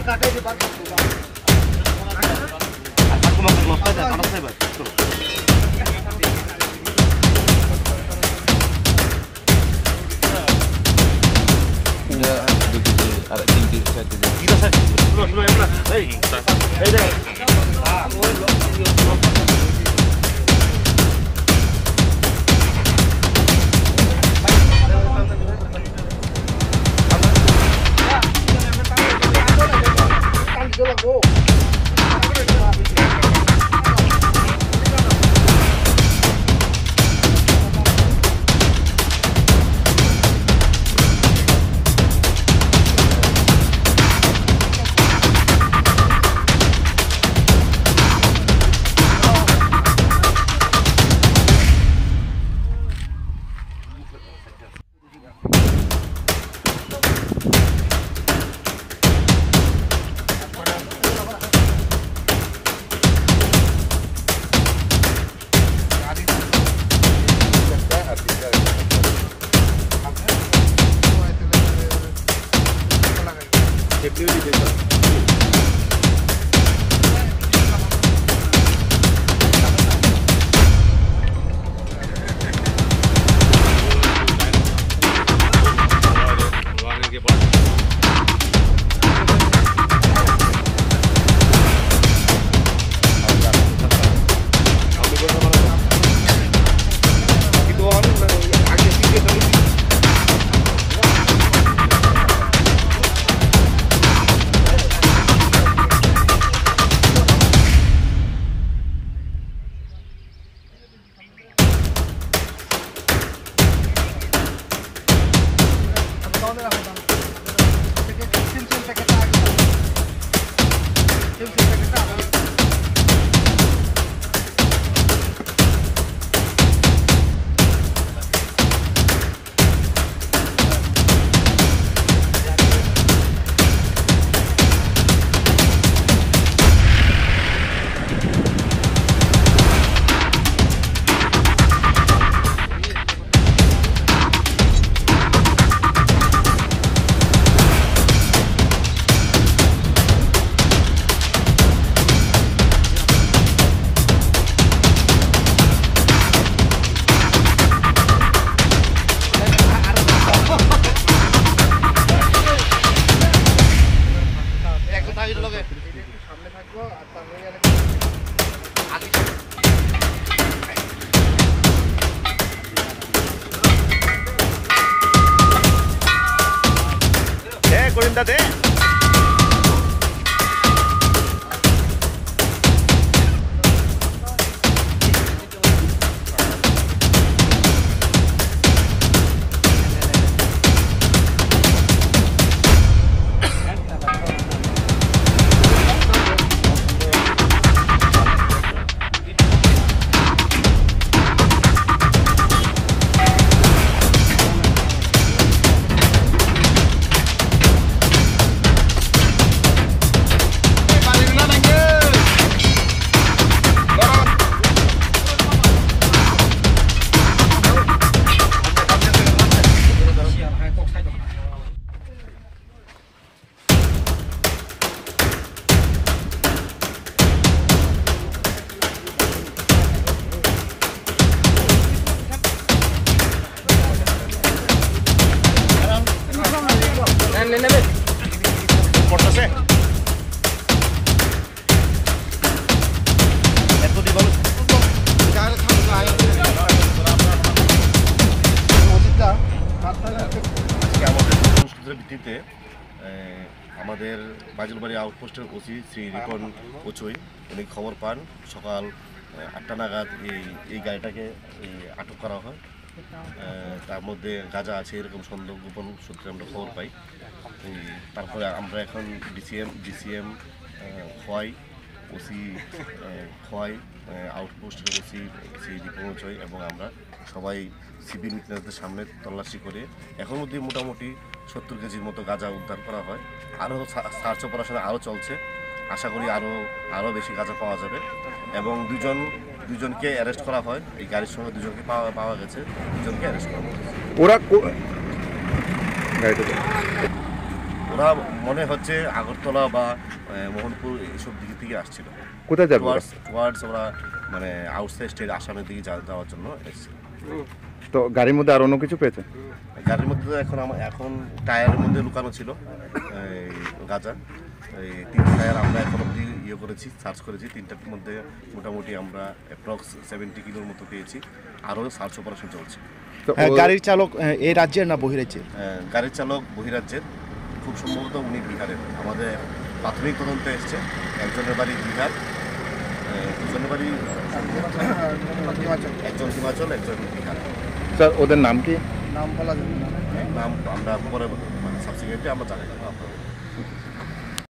দে ভিত্তিতে আমাদের বাজুলবাড়ি আউটপোস্টের ওসি শ্রী রিপন ওচই উনি খবর পান সকাল 8টা নাগাদ এই গাড়িটাকে আটক করা হয়। তার মধ্যে গাঁজা আছে এরকম সন্দেহ গোপন সূত্রে আমরা খবর পাই। তারপরে আমরা এখন ডিসিএম খোয়াই ওসি খোয়াই আউটপোস্টের ওসি শ্রী রিপন ওচই এবং আমরা সবাই সিভিল উইটনেসদের সামনে তল্লাশি করে এখন মধ্যে মোটামুটি 70 কেজির মতো গাঁজা উদ্ধার করা হয়। আরও সার্চ অপারেশন আরও চলছে, আশা করি আরও বেশি গাঁজা পাওয়া যাবে এবং দুজনকে অ্যারেস্ট করা হয়। এই গাড়ির সঙ্গে দুজনকে পাওয়া গেছে, দুজনকে অ্যারেস্ট করা হয়েছে। ওরা মনে হচ্ছে আগরতলা বা মোহনপুর এইসব দিক থেকে আসছিল। কোথায় যাবে টুয়ার্ডস ওরা মানে আউটসাইড স্টেট আসামের দিকে যাওয়ার জন্য এসেছে। তো গাড়ির মধ্যে আর অন্য কিছু পেয়েছে? গাড়ির মধ্যে এখন টায়ারের মধ্যে লুকানো ছিল গাঁজা। এই 3টা টায়ার আমরা এখন অবধি করেছি, সার্চ করেছি। 3টার মধ্যে মোটামুটি আমরা অ্যাপ্রক্স 70 কিলোর মতো পেয়েছি। আরও সার্চ অপারেশন চলছে। গাড়ির চালক এই রাজ্যের না বহিরাজ্যের? গাড়ির চালক বহিরাজ্যের, খুব সম্ভবত উনি বিহারের। আমাদের প্রাথমিক তদন্তে এসছে একজনের বাড়ি বিহার, দুজনের বাড়ি একজন হিমাচল, একজন বিহার। স্যার ওদের নাম কি? নাম বলা যাবে না, নাম আমরা পরে মানে সাবসিকুয়েন্টলি আমরা জানি না।